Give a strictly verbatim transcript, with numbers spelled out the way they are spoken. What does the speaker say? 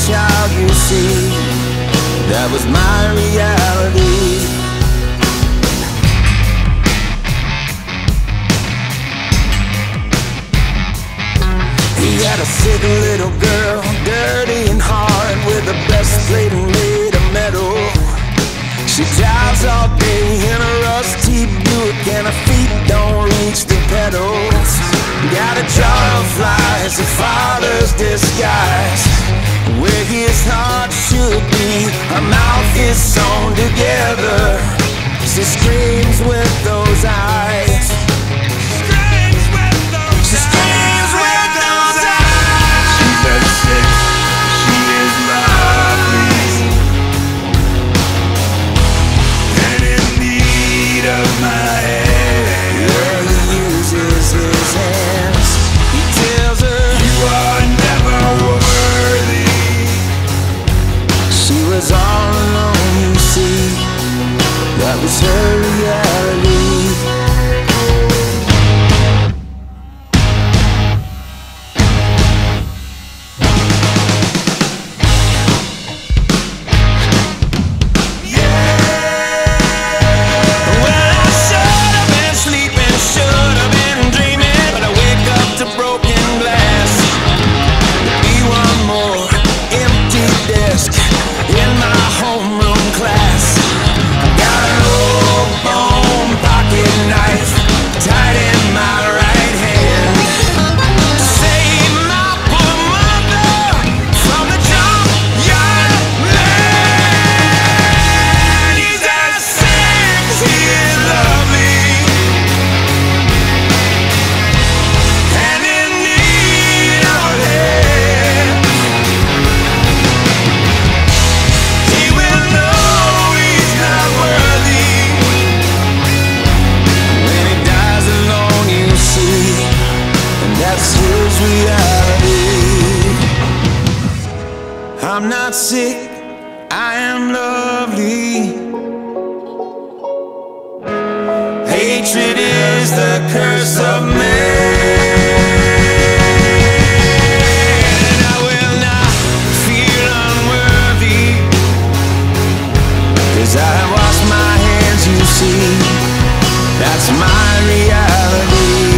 child, you see. That was my reality. He had a sick little girl, dirty and hard, with a breastplate made of metal. She drives all day in a rusty Buick, and her feet don't reach the pedals. Got a jar of flies, a father's disguise, where his heart should be, her mouth is sewn together. She screams with those eyes. She screams with those eyes. She's at six, she is lovely, and in need of my hand. Yeah, he uses his hands. He tells her, you are never worthy. she was all alone, you see. That was her reality. I'm not sick, I am lovely. Hatred is the curse of man. I will not feel unworthy, 'cause I wash my hands, you see. That's my reality.